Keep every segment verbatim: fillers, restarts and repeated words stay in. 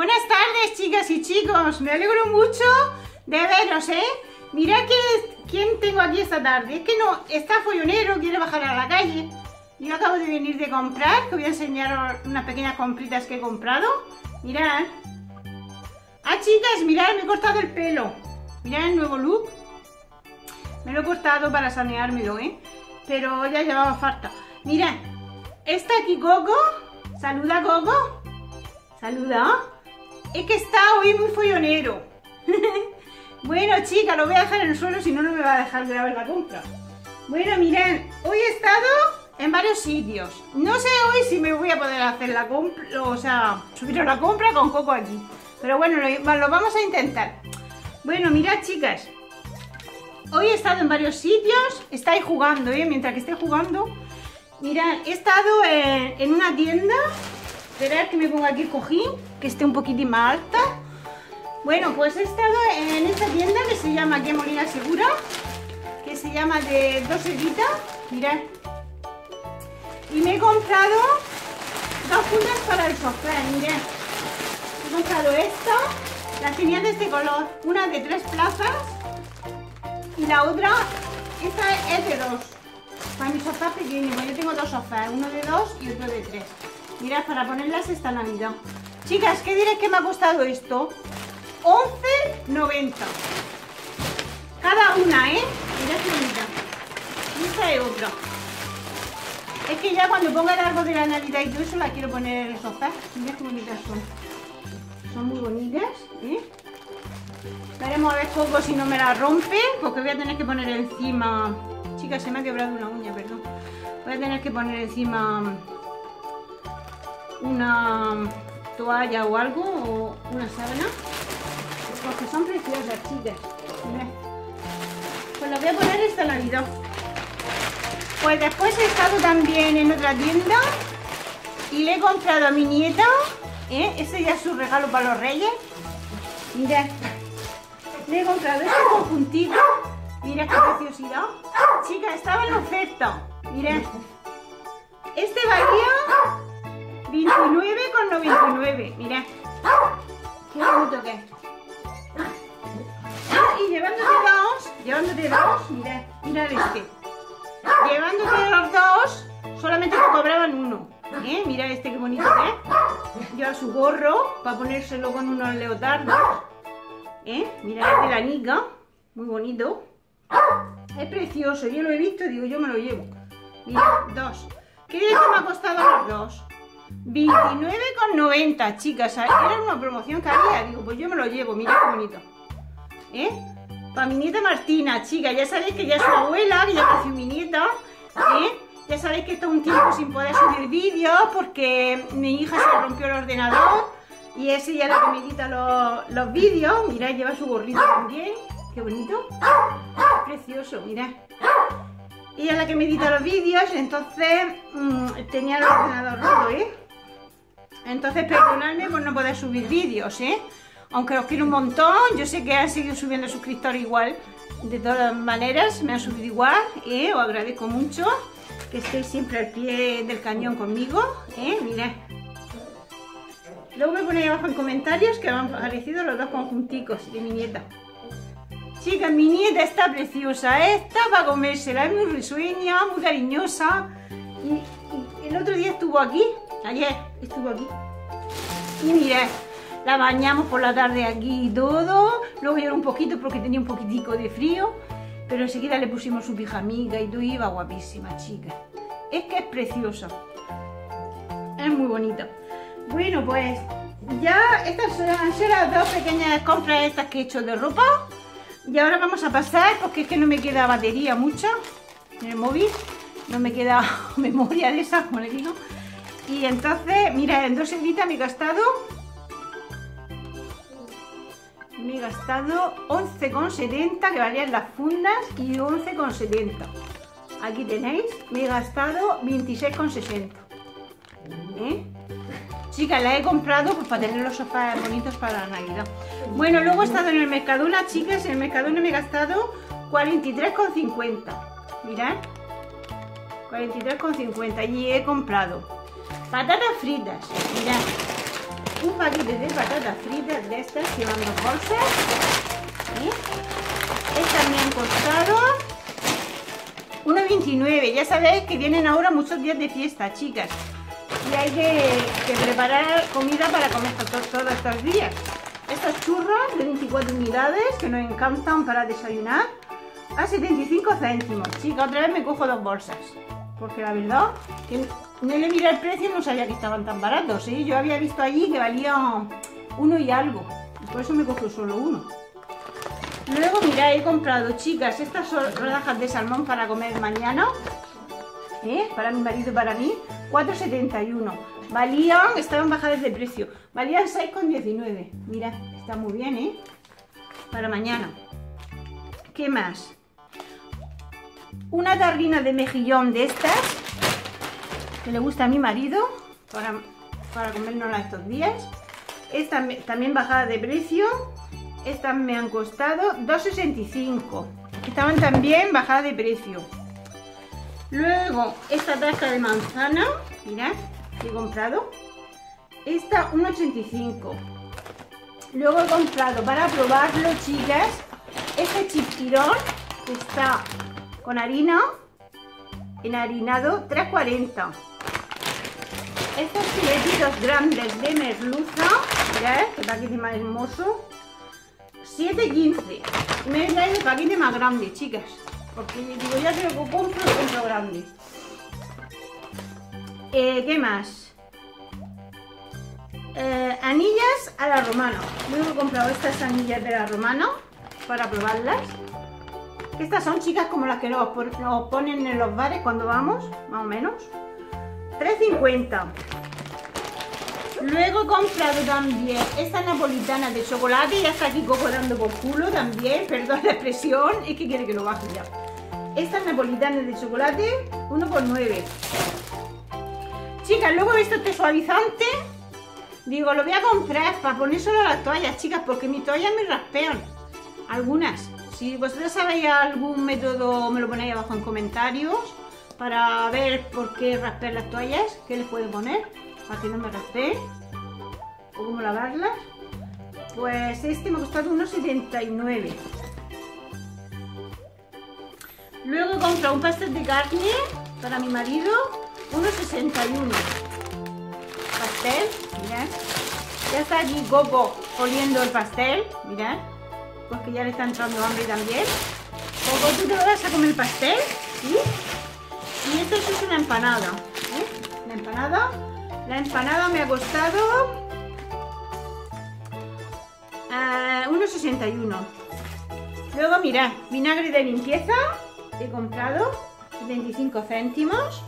Buenas tardes, chicas y chicos. Me alegro mucho de veros, ¿eh? Mirad que, quién tengo aquí esta tarde. Es que no, está follonero, quiere bajar a la calle. Yo acabo de venir de comprar, que voy a enseñaros unas pequeñas compritas que he comprado. Mirad. Ah, chicas, mirad, me he cortado el pelo. Mirad el nuevo look. Me lo he cortado para saneármelo, ¿eh? Pero ya llevaba falta. Mirad, está aquí Coco. Saluda, Coco. Saluda. Es que está hoy muy follonero. Bueno, chicas, lo voy a dejar en el suelo, si no, no me va a dejar grabar la compra. Bueno, mirad, hoy he estado en varios sitios. No sé hoy si me voy a poder hacer la compra, o sea, subir la compra con Coco aquí. Pero bueno, lo, lo vamos a intentar. Bueno, mirad, chicas. Hoy he estado en varios sitios. Estáis jugando, ¿eh? Mientras que esté jugando. Mirad, he estado en, en una tienda. Esperad que me ponga aquí el cojín, que esté un poquitín más alta. Bueno, pues he estado en esta tienda que se llama aquí en Molina Segura, que se llama de dos euritas. Mirad. Y me he comprado dos fundas para el sofá, mirad. He comprado esta, las tenía de este color, una de tres plazas y la otra, esta es de dos, para mi sofá pequeño, yo tengo dos sofás, uno de dos y otro de tres. Mirad, para ponerlas esta Navidad. Chicas, ¿qué diréis que me ha costado esto? once noventa cada una, ¿eh? Mirad qué bonita. Y esta es otra. Es que ya cuando ponga el árbol de la Navidad y todo eso la quiero poner en el sofá. Mirad qué bonitas son. Son muy bonitas, ¿eh? Veremos a ver Coco si no me la rompe, porque voy a tener que poner encima... Chicas, se me ha quebrado una uña, perdón. Voy a tener que poner encima una toalla o algo, o una sábana. Porque son preciosas, chicas. Mirad. Pues las voy a poner esta Navidad. Pues después he estado también en otra tienda y le he comprado a mi nieta, ¿eh? Este ya es su regalo para los reyes. Mirad, le he comprado este conjuntito. Mirad qué preciosidad. Chicas, estaba en oferta. Mirad, este valía veintinueve con noventa y nueve. Mirad, qué bonito que es. Y llevándote dos, llevándote dos, mirad, mirad este. Llevándote los dos, solamente te cobraban uno. ¿Eh? Mirad este qué bonito que es. Lleva su gorro para ponérselo con unos leotardos. ¿Eh? Mirad de la Nika, muy bonito. Es precioso, yo lo he visto y digo, yo me lo llevo. Mirad, dos. ¿Qué diréis que me ha costado los dos? veintinueve con noventa, chicas. Era una promoción que había, digo, pues yo me lo llevo, mirad qué bonito. ¿Eh? Para mi nieta Martina, chicas, ya sabéis que ya es su abuela, que ya creció mi nieta, ¿eh? Ya sabéis que está un tiempo sin poder subir vídeos porque mi hija se le rompió el ordenador y es ella la que me edita los, los vídeos. Mirad, lleva su gorrito también, qué bonito, precioso, mirad. Ella es la que me edita los vídeos, entonces mmm, tenía el ordenador roto, ¿eh? Entonces perdonadme por no poder subir vídeos, ¿eh? Aunque os quiero un montón, yo sé que han seguido subiendo suscriptores igual, de todas maneras, me han subido igual, ¿eh? Os agradezco mucho que estéis siempre al pie del cañón conmigo, ¿eh? Mirad. Luego me ponéis abajo en comentarios que me han parecido los dos conjunticos de mi nieta. Chicas, mi nieta está preciosa, ¿eh? Está para comérsela, es muy risueña, muy cariñosa. Y, y el otro día estuvo aquí, ayer estuvo aquí. Y mirad. La bañamos por la tarde aquí y todo. Luego lloró un poquito porque tenía un poquitico de frío. Pero enseguida le pusimos su pijamica y todo, y iba guapísima, chica. Es que es preciosa. Es muy bonita. Bueno, pues ya estas han sido las dos pequeñas compras estas que he hecho de ropa. Y ahora vamos a pasar, porque es que no me queda batería mucha en el móvil. No me queda memoria de esa, como le digo. Y entonces, mira, en dos euritas me he gastado... Me he gastado once con setenta, que valían las fundas, y once con setenta. Aquí tenéis, me he gastado veintiséis con sesenta. ¿Eh? Chicas, la he comprado pues, para tener los sofás bonitos para la Navidad. Bueno, luego he estado en el Mercadona, chicas, en el Mercadona me he gastado cuarenta y tres con cincuenta. Mirad, cuarenta y tres con cincuenta. Y he comprado patatas fritas, mirad. un paquete de patatas fritas de estas que van dos bolsas. ¿Eh? Estas me han costado uno veintinueve. Ya sabéis que vienen ahora muchos días de fiesta, chicas. Y hay que, que preparar comida para comer todos, todos estos días. Estos churros de veinticuatro unidades que nos encantan para desayunar a setenta y cinco céntimos. Chicas, otra vez me cojo dos bolsas. Porque la verdad, que no le miré el precio y no sabía que estaban tan baratos. ¿Sí? Yo había visto allí que valían uno y algo. Y por eso me cojo solo uno. Luego, mirad, he comprado, chicas, estas rodajas de salmón para comer mañana. ¿Eh? Para mi marido y para mí. cuatro setenta y uno. Valían, estaban bajadas de precio. Valían seis con diecinueve. Mirad, está muy bien, ¿eh? Para mañana. ¿Qué más? Una tarrina de mejillón de estas, que le gusta a mi marido, para, para comérnosla estos días. Esta también bajada de precio. Estas me han costado dos sesenta y cinco. Estaban también bajadas de precio. Luego, esta tasca de manzana, mirad, que he comprado. Esta, uno ochenta y cinco. Luego he comprado, para probarlo, chicas, este chipirón, que está con harina, enharinado, tres cuarenta. Estos filetitos grandes de merluza, mirad, que paquete más hermoso, siete quince. Me he traído el paquete más grande, chicas, porque digo, ya que lo compro, lo compro grande. Eh, ¿Qué más? Eh, anillas a la romana. Luego he comprado estas anillas de la romana para probarlas. Estas son, chicas, como las que nos ponen en los bares cuando vamos, más o menos. tres cincuenta. Luego he comprado también estas napolitanas de chocolate. Ya está aquí Coco dando por culo también, perdón la expresión, es que quiere que lo baje ya. Estas napolitanas de chocolate, uno por nueve. Chicas, luego he visto este suavizante. Digo, lo voy a comprar para ponérselo a las toallas, chicas, porque mis toallas me raspean. Algunas. Si vosotros sabéis algún método, me lo ponéis abajo en comentarios para ver por qué raspear las toallas, qué les puedo poner para que no me raspeen o cómo lavarlas. Pues este me ha costado uno setenta y nueve. Luego he comprado un pastel de carne para mi marido, uno sesenta y uno. Pastel, mirad. Ya está aquí Coco oliendo el pastel, mirad. Pues que ya le está entrando hambre también. Coco, ¿tú te lo vas a comer el pastel? ¿Sí? Y esto es una empanada. ¿Eh? La empanada. La empanada me ha costado uh, uno sesenta y uno. Luego, mirad, vinagre de limpieza. He comprado setenta y cinco céntimos.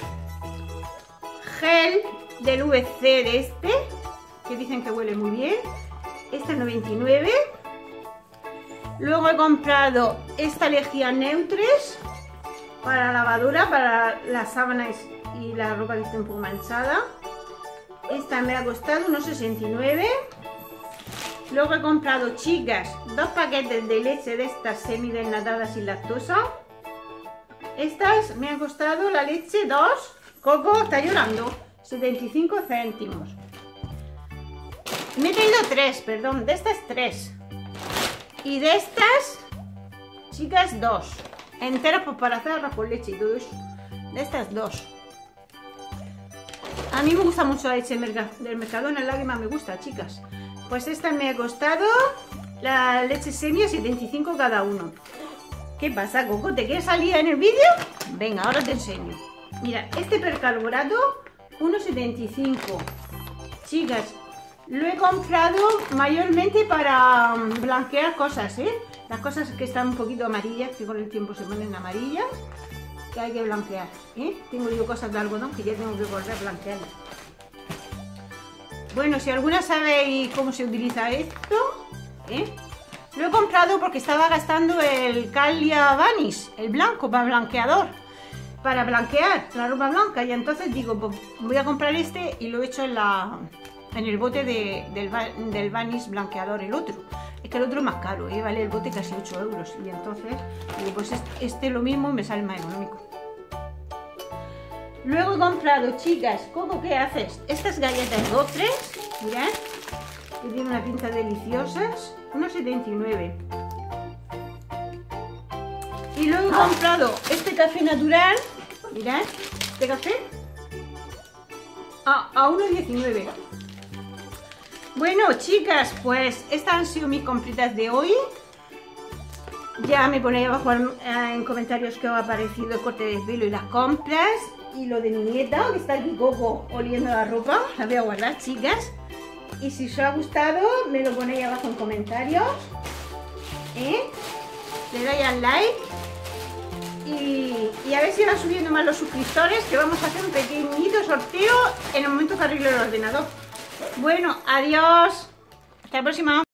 Gel del V C de este, que dicen que huele muy bien. Este es noventa y nueve. Luego he comprado esta lejía Neutres para lavadora, para las sábanas y la ropa que esté un poco manchada. Esta me ha costado unos sesenta y nueve. Luego he comprado, chicas, dos paquetes de leche de estas semidesnatada sin lactosa. Estas me han costado la leche dos. Coco está llorando. setenta y cinco céntimos. Me he traído tres, perdón, de estas tres. Y de estas, chicas, dos. Enteras pues para hacer arroz con leche y todo eso. De estas dos. A mí me gusta mucho la leche del Mercadona, es la que más me gusta, chicas. Pues esta me ha costado, la leche semia, setenta y cinco cada uno. ¿Qué pasa, Coco? ¿Te quieres salir en el vídeo? Venga, ahora te enseño. Mira, este percarbonato, uno setenta y cinco. Chicas, lo he comprado mayormente para blanquear cosas, ¿eh? Las cosas que están un poquito amarillas, que con el tiempo se ponen amarillas, que hay que blanquear, ¿eh? Tengo yo cosas de algodón que ya tengo que volver a blanquearlas. Bueno, si alguna sabe cómo se utiliza esto, ¿eh? Lo he comprado porque estaba gastando el Calia Vanish, el blanco para blanqueador, para blanquear la ropa blanca. Y entonces digo, pues voy a comprar este y lo he hecho en, la, en el bote de, del, del Vanish blanqueador, el otro. Es que el otro es más caro, ¿eh? Vale el bote casi ocho euros. Y entonces digo, pues este lo mismo me sale más económico. Luego he comprado, chicas, Coco, ¿qué haces? Estas galletas Gofres, mirad. que tiene una pinta deliciosas, uno setenta y nueve. Y luego he comprado este café natural, mirad, este café, a, a uno diecinueve. Bueno, chicas, pues estas han sido mis compritas de hoy. Ya me ponéis abajo en comentarios qué os ha parecido el corte de pelo y las compras. Y lo de mi nieta, que está aquí Coco oliendo la ropa. La voy a guardar, chicas. Y si os ha gustado, me lo ponéis abajo en comentarios. ¿Eh? Le dais al like. Y, y a ver si van subiendo más los suscriptores, que vamos a hacer un pequeñito sorteo en el momento que arregle el ordenador. Bueno, adiós. Hasta la próxima.